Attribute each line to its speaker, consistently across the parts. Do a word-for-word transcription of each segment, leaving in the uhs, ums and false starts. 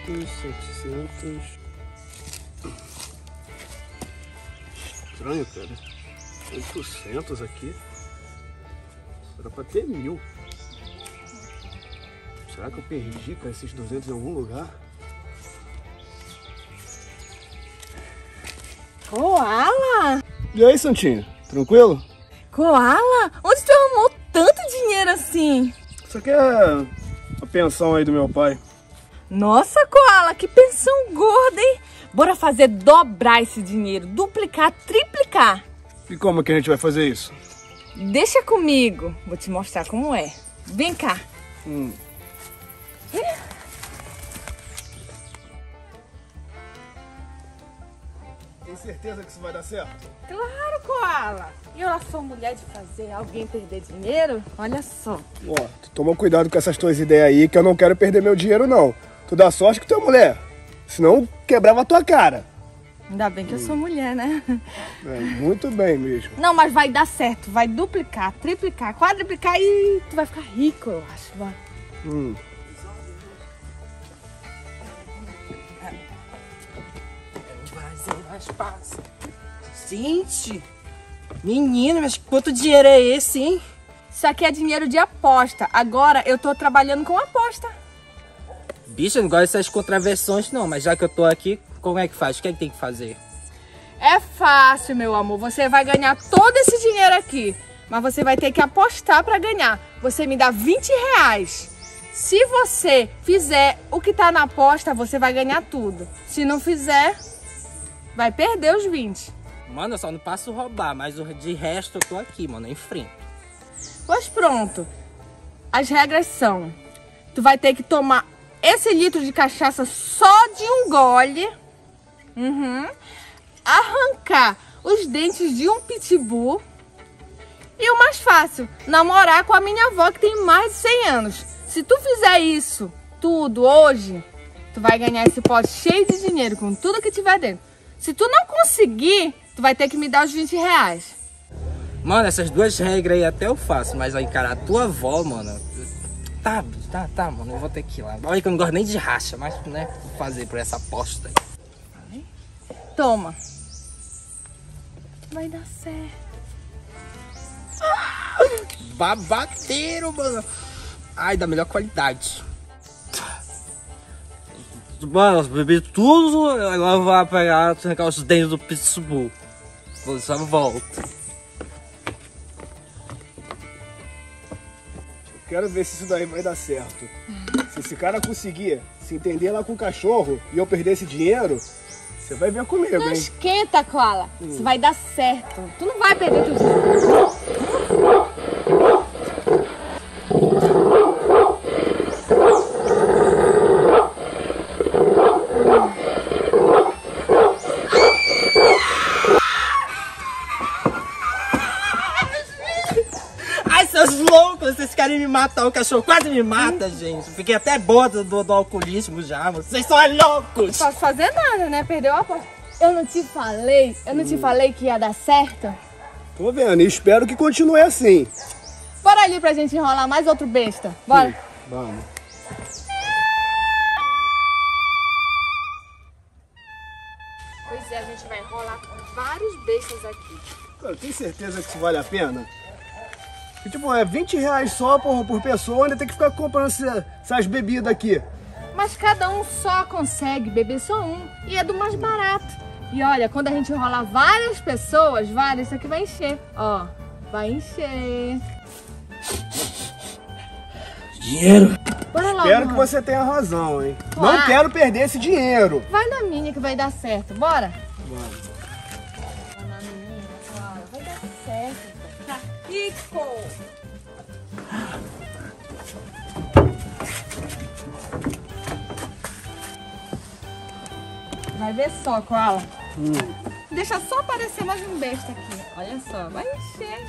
Speaker 1: setecentos. Estranho, cara. oitocentos aqui. Era pra ter mil. Será que eu perdi, cara, esses duzentos em algum lugar?
Speaker 2: Koala?
Speaker 1: E aí, Santinho? Tranquilo?
Speaker 2: Koala? Onde tu arrumou tanto dinheiro assim?
Speaker 1: Isso aqui é a pensão aí do meu pai.
Speaker 2: Nossa, Koala, que pensão gorda, hein? Bora fazer dobrar esse dinheiro, duplicar, triplicar.
Speaker 1: E como que a gente vai fazer isso?
Speaker 2: Deixa comigo, vou te mostrar como é. Vem cá.
Speaker 1: Hum. Tem certeza que isso vai dar certo?
Speaker 2: Claro, Koala. E eu sou mulher de fazer alguém perder dinheiro? Olha só.
Speaker 1: Ó, tu toma cuidado com essas tuas ideias aí, que eu não quero perder meu dinheiro, não. Tu dá sorte com tua mulher, senão quebrava a tua cara.
Speaker 2: Ainda bem que eu sou mulher, né?
Speaker 1: É, muito bem mesmo.
Speaker 2: Não, mas vai dar certo. Vai duplicar, triplicar, quadruplicar e tu vai ficar rico, eu acho. Vai.
Speaker 1: Hum.
Speaker 3: Mais fácil. Gente, menino, mas quanto dinheiro é esse, hein?
Speaker 2: Isso aqui é dinheiro de aposta. Agora eu tô trabalhando com aposta.
Speaker 3: Bicho, eu não gosto dessas contraversões não, mas já que eu tô aqui, como é que faz? O que é que tem que fazer?
Speaker 2: É fácil, meu amor. Você vai ganhar todo esse dinheiro aqui. Mas você vai ter que apostar pra ganhar. Você me dá vinte reais. Se você fizer o que tá na aposta, você vai ganhar tudo. Se não fizer, vai perder os vinte.
Speaker 3: Mano, eu só não passo roubar, mas de resto eu tô aqui, mano, eu enfrento.
Speaker 2: Pois pronto. As regras são: tu vai ter que tomar esse litro de cachaça só de um gole. Uhum. Arrancar os dentes de um pitbull. E o mais fácil, namorar com a minha avó que tem mais de cem anos. Se tu fizer isso tudo hoje, tu vai ganhar esse pote cheio de dinheiro com tudo que tiver dentro. Se tu não conseguir, tu vai ter que me dar os vinte reais.
Speaker 3: Mano, essas duas regras aí até eu faço, mas aí, cara, a tua avó, mano... Tá, tá, tá, mano, eu vou ter que ir lá. Olha que eu não gosto nem de racha, mas, né, vou fazer por essa aposta aí.
Speaker 2: Toma. Vai dar certo.
Speaker 3: Babadeiro, mano. Ai, da melhor qualidade. Mano, eu bebi tudo, agora eu vou pegar, arrancar os dentes do pitbull. Vou só volto.
Speaker 1: Quero ver se isso daí vai dar certo. Se esse cara conseguir se entender lá com o cachorro e eu perder esse dinheiro, você vai ver comigo,
Speaker 2: Não
Speaker 1: hein?
Speaker 2: esquenta, Koala. Hum. Isso vai dar certo. Tu não vai perder teu dinheiro.
Speaker 3: Loucos, vocês querem me matar, o cachorro quase me mata, gente. Fiquei até boa do, do alcoolismo já, vocês são loucos.
Speaker 2: Não posso fazer nada, né? Perdeu a aposta. Eu não te falei, eu não hum. te falei que ia dar certo?
Speaker 1: Tô vendo e espero que continue assim.
Speaker 2: Bora ali pra gente enrolar mais outro besta. Bora.
Speaker 1: Hum, vamos.
Speaker 2: Pois é, a gente vai enrolar com vários bestas aqui.
Speaker 1: Cara, tem certeza que isso vale a pena? E, tipo, é vinte reais só por, por pessoa, ainda tem que ficar comprando essa, essas bebidas aqui.
Speaker 2: Mas cada um só consegue beber só um. E é do mais barato. E olha, quando a gente enrolar várias pessoas, várias, isso aqui vai encher. Ó, vai encher.
Speaker 3: Dinheiro.
Speaker 2: Bora lá,
Speaker 1: Espero
Speaker 2: mano.
Speaker 1: que você tenha razão, hein?
Speaker 2: Ué.
Speaker 1: Não quero perder esse dinheiro.
Speaker 2: Vai na minha que vai dar certo. Bora?
Speaker 1: Vamos.
Speaker 2: Vai na minha, claro. Vai dar certo. Tá rico. Vai ver só, Koala.
Speaker 1: Hum.
Speaker 2: Deixa só aparecer mais um besta aqui. Olha só, vai encher.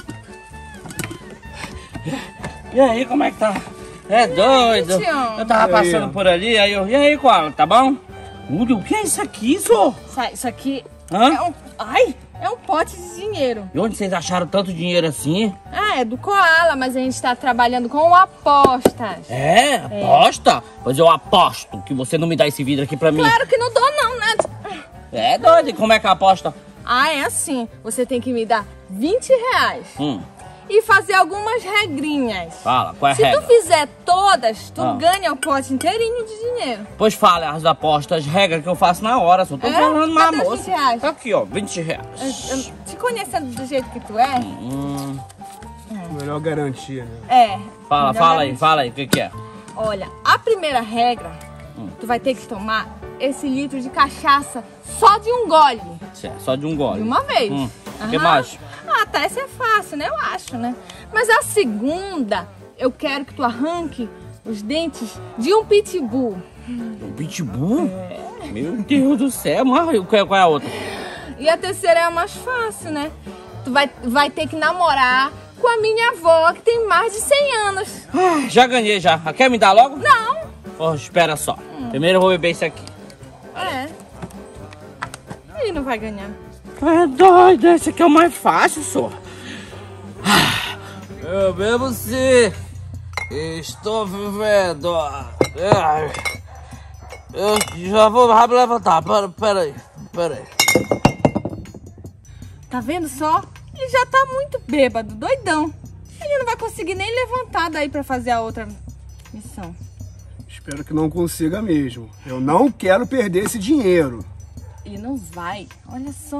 Speaker 4: E aí, como é que tá? É doido.
Speaker 2: Tião?
Speaker 4: Eu tava passando por ali, aí eu... E aí, Koala, tá bom? O que é isso aqui, só?
Speaker 2: Isso aqui
Speaker 4: Hã?
Speaker 2: é um... Ai, é um pote de dinheiro.
Speaker 4: E onde vocês acharam tanto dinheiro assim?
Speaker 2: Ah, é do Koala, mas a gente tá trabalhando com apostas.
Speaker 4: É? Aposta? Pois eu aposto que você não me dá esse vidro aqui pra mim.
Speaker 2: Claro que não dou não, né?
Speaker 4: É doido, e como é que é a aposta?
Speaker 2: Ah, é assim, você tem que me dar vinte reais.
Speaker 4: Hum.
Speaker 2: E fazer algumas regrinhas.
Speaker 4: Fala, qual é a
Speaker 2: Se
Speaker 4: regra?
Speaker 2: tu fizer todas, tu
Speaker 4: Ah.
Speaker 2: ganha o pote inteirinho de dinheiro.
Speaker 4: Pois fala as apostas, as regras que eu faço na hora, só tô
Speaker 2: É?
Speaker 4: falando uma
Speaker 2: Cadê os
Speaker 4: moça.
Speaker 2: vinte reais?
Speaker 4: Aqui, ó, vinte reais.
Speaker 2: Eu- eu- te conhecendo do jeito que tu é,
Speaker 4: Hum.
Speaker 1: Melhor garantia, né?
Speaker 2: é.
Speaker 4: Fala,
Speaker 2: melhor
Speaker 4: fala aí,
Speaker 2: garantir.
Speaker 4: fala aí, o que que é?
Speaker 2: Olha, a primeira regra,
Speaker 4: Hum.
Speaker 2: tu vai ter que tomar esse litro de cachaça só de um gole.
Speaker 4: Certo, só de um gole.
Speaker 2: De uma vez.
Speaker 4: Hum. O que
Speaker 2: Aham.
Speaker 4: mais?
Speaker 2: Ah, tá, essa é fácil, né? Eu acho, né? Mas a segunda, eu quero que tu arranque os dentes de um pitbull.
Speaker 4: Um pitbull? Meu Deus do céu, mas qual é a outra?
Speaker 2: E a terceira é a mais fácil, né? Tu vai, vai ter que namorar com a minha avó, que tem mais de cem anos.
Speaker 4: Ah, já ganhei já. Quer me dar logo?
Speaker 2: Não.
Speaker 4: Oh, espera só. Primeiro eu vou beber isso aqui.
Speaker 2: É. Ele não vai ganhar.
Speaker 4: É doido, esse aqui é o mais fácil, só. Eu bebo sim. Estou vivendo. Ai. Eu já vou rápido levantar. Pera, pera aí, pera aí.
Speaker 2: Tá vendo só? Ele já tá muito bêbado, doidão. Ele não vai conseguir nem levantar daí pra fazer a outra missão.
Speaker 1: Espero que não consiga mesmo. Eu não quero perder esse dinheiro.
Speaker 2: Ele não vai. Olha só.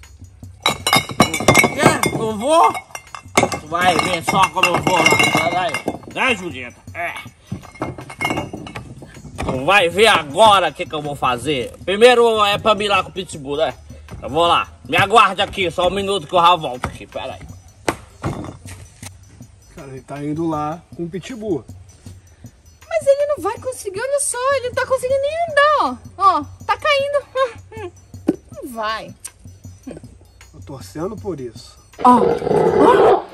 Speaker 4: É, eu vou? Tu vai ver só como eu vou lá. Vai, vai, Julieta. É. Tu vai ver agora o que, que eu vou fazer. Primeiro é pra mim ir lá com o pitbull, né? Eu vou lá. Me aguarde aqui, só um minuto que eu já volto aqui. Pera aí.
Speaker 1: Cara, ele tá indo lá com o pitbull.
Speaker 2: Mas ele não vai conseguir, olha só. Ele não tá conseguindo nem andar, ó. Ó, tá caindo. Não vai.
Speaker 1: Tô torcendo por isso.
Speaker 2: Ó. Ó.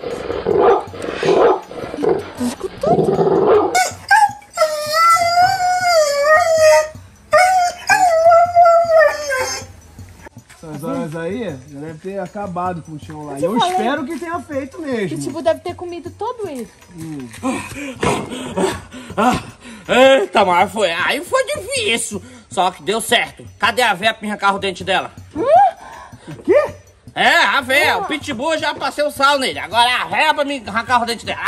Speaker 2: Tô escutando.
Speaker 1: Essas horas aí, já deve ter acabado com o chão lá. E
Speaker 2: te
Speaker 1: eu
Speaker 2: falei.
Speaker 1: espero que tenha feito
Speaker 2: O
Speaker 1: mesmo.
Speaker 2: pitbull deve ter comido todo ele.
Speaker 4: Ah, eita, mas foi. Aí foi difícil. Só que deu certo. Cadê a véia pra me arrancar o dente dela?
Speaker 1: O quê?
Speaker 4: É, a véia. O pitbull já passei o sal nele. Agora é a véia pra me arrancar o dente dela.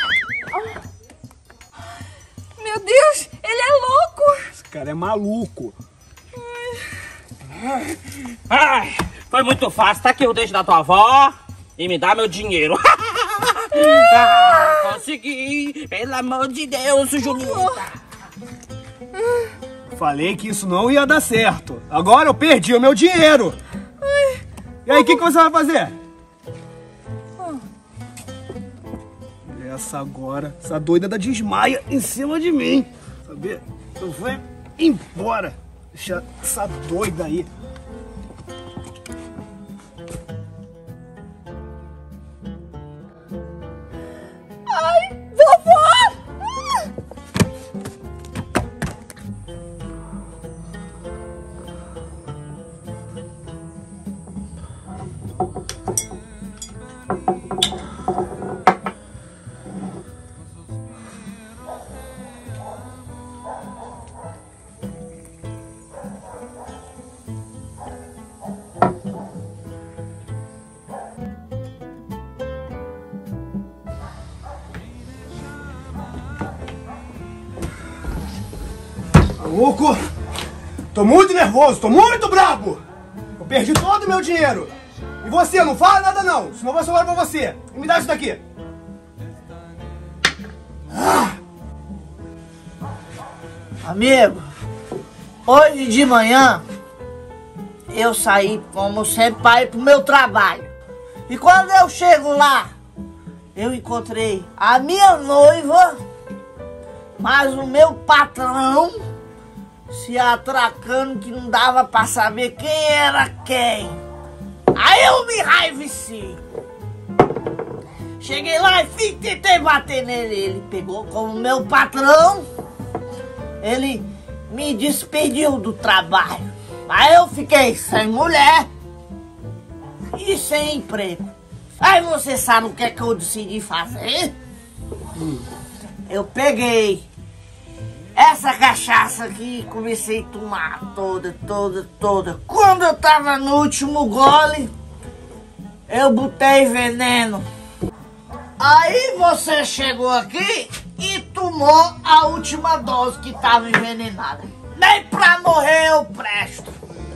Speaker 2: Meu Deus, ele é louco.
Speaker 1: Esse cara é maluco.
Speaker 4: Ai, foi muito fácil. Tá aqui o dente da tua avó e me dá meu dinheiro. Ah, consegui. Pelo amor de Deus, Julieta.
Speaker 1: Falei que isso não ia dar certo. Agora eu perdi o meu dinheiro. E aí, o que, que você vai fazer? Essa agora, essa doida da desmaia em cima de mim. Saber? Eu vou embora. Deixa essa doida aí.
Speaker 2: Ai, vovó!
Speaker 1: Maluco! Tô muito nervoso, tô muito brabo! Eu perdi todo o meu dinheiro! E você, não fala nada não, senão eu vou sobrar pra você! E me dá isso daqui! Ah!
Speaker 5: Amigo, hoje de manhã eu saí, como sempre, para ir pro meu trabalho. E quando eu chego lá, eu encontrei a minha noiva, mas o meu patrão se atracando que não dava pra saber quem era quem. Aí eu me raiveci. Cheguei lá e fiquei, tentei bater nele. Ele pegou como meu patrão. Ele me despediu do trabalho. Aí eu fiquei sem mulher. e sem emprego. Aí você sabe o que é que eu decidi fazer? Hum. Eu peguei essa cachaça aqui e comecei a tomar toda, toda, toda. Quando eu tava no último gole, eu botei veneno. Aí você chegou aqui e tomou a última dose que tava envenenada. Nem pra morrer eu presto.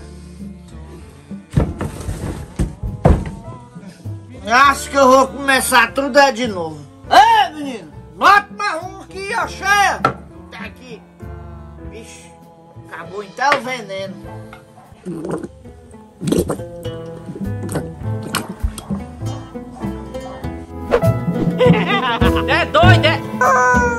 Speaker 5: Acho que eu vou começar tudo é de novo. Ei, menino, bota mais um aqui, ó, cheia. Tá aqui. Vixe, acabou então o veneno.
Speaker 3: É doido, é?